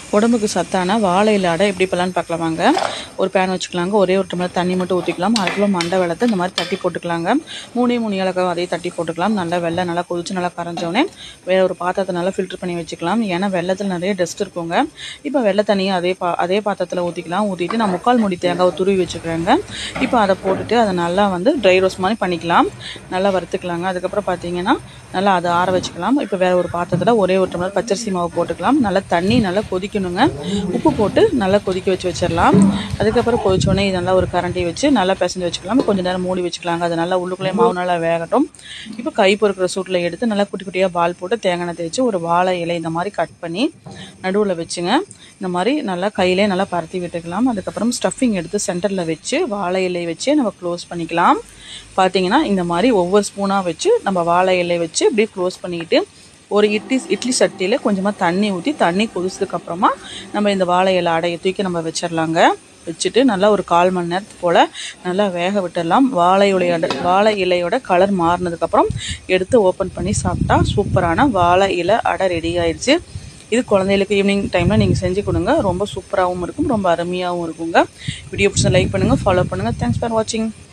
உடம்புக்கு சத்தான வாழை இலை அடை எப்படி பண்ணலான்னு பார்க்கலாம் வாங்க. ஒரு பேன் வச்சுக்கலாங்க. ஒரே ஒரு டம்ளர் தண்ணி மட்டும் ஊற்றிக்கலாம். 1/2 கிலோ மண்டை வெல்லத்தை இந்த மாதிரி தட்டி போட்டுக்கலாங்க. 3 ஏலக்காய் அதையும் தட்டி போட்டுக்கலாம். நல்லா வெள்ளம் நல்லா கொதிச்சு நல்லா கரைஞ்சோடனே வேறு ஒரு பாத்திரத்தை நல்லா ஃபில்டர் பண்ணி வச்சுக்கலாம். ஏன்னா வெள்ளத்தில் நிறைய டஸ்ட் இருக்குங்க. இப்போ வெள்ளை தண்ணியை அதே பாத்திரத்தில் ஊற்றிக்கலாம். ஊற்றிட்டு நான் 3/4 மூடி தேங்காய் துருவி வச்சுக்கிறேங்க. இப்போ அதை போட்டுட்டு அதை நல்லா ட்ரை ரோஸ்ட் மாதிரி பண்ணிக்கலாம். நல்லா வறுத்துக்கலாங்க. அதுக்கப்புறம் பார்த்தீங்கன்னா நல்லா அதை ஆற வச்சுக்கலாம். இப்போ வேறு ஒரு பாத்திரத்தில் ஒரே ஒரு டம்ளர் பச்சரிசி மாவு போட்டுக்கலாம். நல்லா தண்ணி நல்லா கொதிக்கணுங்க. உப்பு போட்டு நல்லா கொதிக்க வச்சிடலாம். அதுக்கப்புறம் கொதிச்சோடனே இது நல்லா ஒரு கரண்டி வச்சு நல்லா பிசைஞ்சு வச்சுக்கலாம். கொஞ்சம் நேரம் மூடி வச்சுக்கலாங்க. அது நல்லா உள்ளுக்குள்ளே மாவு நல்லா வேகட்டும். இப்போ கை பொறுக்கிற சூட்டில் எடுத்து நல்லா குட்டி குட்டியாக பால் போட்டு தேங்காய் தேய்ச்சி ஒரு வாழை இலை இந்த மாதிரி கட் பண்ணி நடுவில் வச்சுங்க. இந்த மாதிரி நல்லா கையிலே நல்லா பரத்தி விட்டுக்கலாம். அதுக்கப்புறம் ஸ்டஃபிங் எடுத்து சென்டரில் வச்சு வாழை இலை வச்சு நம்ம க்ளோஸ் பண்ணிக்கலாம். பார்த்தீங்கன்னா இந்த மாதிரி ஒவ்வொரு ஸ்பூனாக வச்சு நம்ம வாழை இலை வச்சு இப்படியே க்ளோஸ் பண்ணிக்கிட்டு ஒரு இட்லி சட்டியில் கொஞ்சமாக தண்ணி ஊற்றி தண்ணி கொதிச்சதுக்கப்புறமா நம்ம இந்த வாழை இலை அடையை தூக்கி நம்ம வச்சிடலாங்க. வச்சுட்டு நல்லா ஒரு 1/4 மணி நேரத்துக்கு போல் நல்லா வேக விட்டுடலாம். வாழை இலையோட கலர் மாறினதுக்கப்புறம் எடுத்து ஓப்பன் பண்ணி சாப்பிட்டா சூப்பரான வாழை இலை அடை ரெடி ஆயிடுச்சு. இது குழந்தைகளுக்கு ஈவினிங் டைமில் நீங்கள் செஞ்சு கொடுங்க. ரொம்ப சூப்பராகவும் இருக்கும், ரொம்ப அருமையாகவும் இருக்குங்க. வீடியோ பிடிச்சா லைக் பண்ணுங்கள், ஃபாலோ பண்ணுங்கள். தேங்க்ஸ் ஃபார் வாட்சிங்.